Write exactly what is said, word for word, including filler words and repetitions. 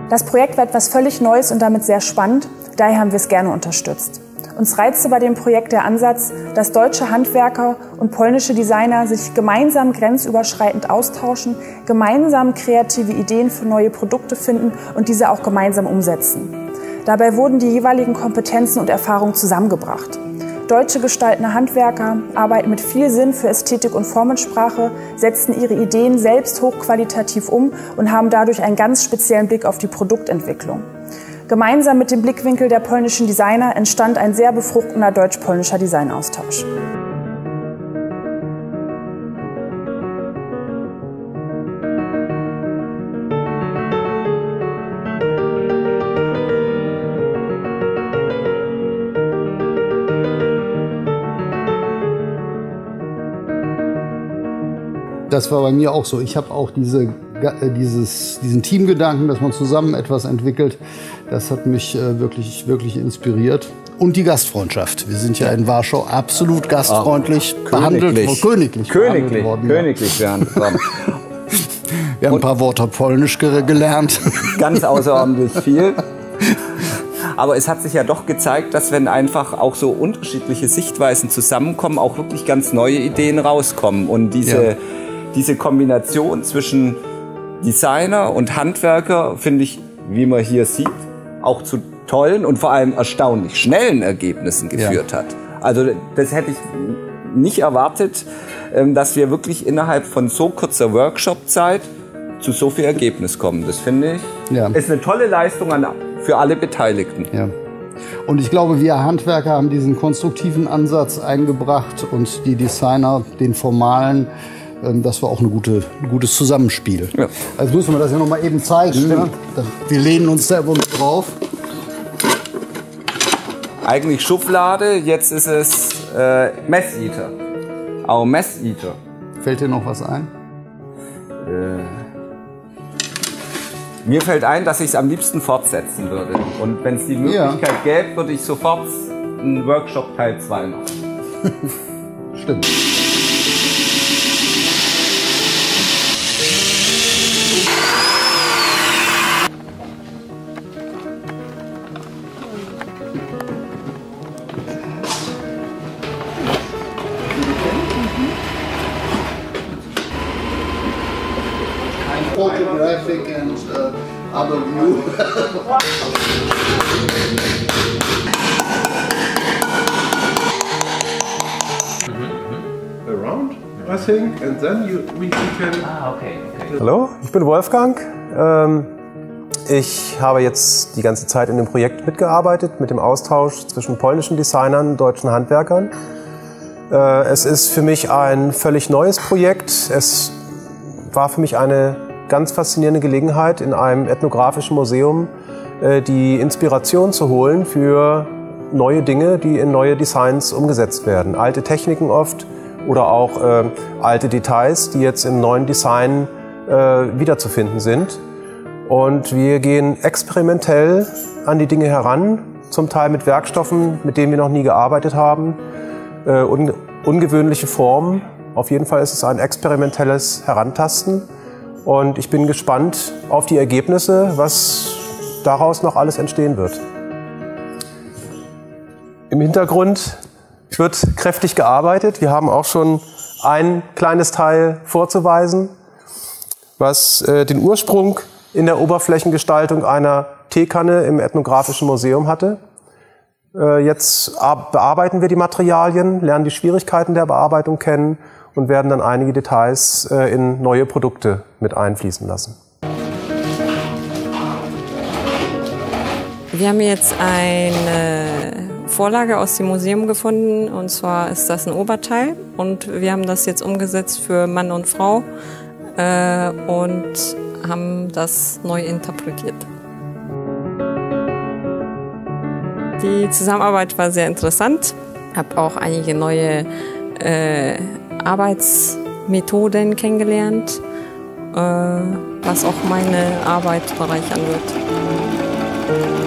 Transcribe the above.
Das Projekt war etwas völlig Neues und damit sehr spannend, daher haben wir es gerne unterstützt. Uns reizte bei dem Projekt der Ansatz, dass deutsche Handwerker und polnische Designer sich gemeinsam grenzüberschreitend austauschen, gemeinsam kreative Ideen für neue Produkte finden und diese auch gemeinsam umsetzen. Dabei wurden die jeweiligen Kompetenzen und Erfahrungen zusammengebracht. Deutsche gestaltende Handwerker arbeiten mit viel Sinn für Ästhetik und Formensprache, setzen ihre Ideen selbst hochqualitativ um und haben dadurch einen ganz speziellen Blick auf die Produktentwicklung. Gemeinsam mit dem Blickwinkel der polnischen Designer entstand ein sehr befruchtender deutsch-polnischer Designaustausch. Das war bei mir auch so. Ich habe auch diese, dieses, diesen Teamgedanken, dass man zusammen etwas entwickelt, das hat mich äh, wirklich, wirklich inspiriert. Und die Gastfreundschaft. Wir sind ja in Warschau absolut gastfreundlich Ach, behandelt. königlich. Königlich. Königlich. Worden, Königlich werden wir. Wir haben ein paar Worte Polnisch gelernt. Ganz außerordentlich viel. Aber es hat sich ja doch gezeigt, dass wenn einfach auch so unterschiedliche Sichtweisen zusammenkommen, auch wirklich ganz neue Ideen rauskommen. Und diese, ja. diese Kombination zwischen Designer und Handwerker finde ich, wie man hier sieht, auch zu tollen und vor allem erstaunlich schnellen Ergebnissen geführt ja. hat. Also das hätte ich nicht erwartet, dass wir wirklich innerhalb von so kurzer Workshop-Zeit zu so viel Ergebnis kommen. Das finde ich, ja. ist eine tolle Leistung an für alle Beteiligten. Ja. Und ich glaube, wir Handwerker haben diesen konstruktiven Ansatz eingebracht und die Designer den formalen. Das war auch eine gute, ein gutes Zusammenspiel. Ja. Also müssen wir das ja noch mal eben zeigen. Ne? Wir lehnen uns da uns drauf. Eigentlich Schublade, jetzt ist es äh, Messeater. Auch Messeater. Fällt dir noch was ein? Äh, Mir fällt ein, dass ich es am liebsten fortsetzen würde. Und wenn es die Möglichkeit ja. gäbe, würde ich sofort einen Workshop Teil zwei machen. Stimmt. Photographic and uh, other view. Around, I think, and then you, we can. Ah, okay, okay. Hallo, ich bin Wolfgang. Ähm, ich habe jetzt die ganze Zeit in dem Projekt mitgearbeitet, mit dem Austausch zwischen polnischen Designern und deutschen Handwerkern. Äh, es ist für mich ein völlig neues Projekt. Es war für mich eine ganz faszinierende Gelegenheit, in einem ethnografischen Museum äh, die Inspiration zu holen für neue Dinge, die in neue Designs umgesetzt werden. Alte Techniken oft oder auch äh, alte Details, die jetzt im neuen Design äh, wiederzufinden sind. Und wir gehen experimentell an die Dinge heran, zum Teil mit Werkstoffen, mit denen wir noch nie gearbeitet haben, äh, un ungewöhnliche Formen. Auf jeden Fall ist es ein experimentelles Herantasten. Und ich bin gespannt auf die Ergebnisse, was daraus noch alles entstehen wird. Im Hintergrund wird kräftig gearbeitet. Wir haben auch schon ein kleines Teil vorzuweisen, was äh, den Ursprung in der Oberflächengestaltung einer Teekanne im Ethnografischen Museum hatte. Äh, jetzt bearbeiten wir die Materialien, lernen die Schwierigkeiten der Bearbeitung kennen und werden dann einige Details äh, in neue Produkte mit einfließen lassen. Wir haben jetzt eine Vorlage aus dem Museum gefunden, und zwar ist das ein Oberteil und wir haben das jetzt umgesetzt für Mann und Frau äh, und haben das neu interpretiert. Die Zusammenarbeit war sehr interessant. Ich habe auch einige neue äh, Arbeitsmethoden kennengelernt, äh, was auch meine Arbeit bereichern wird.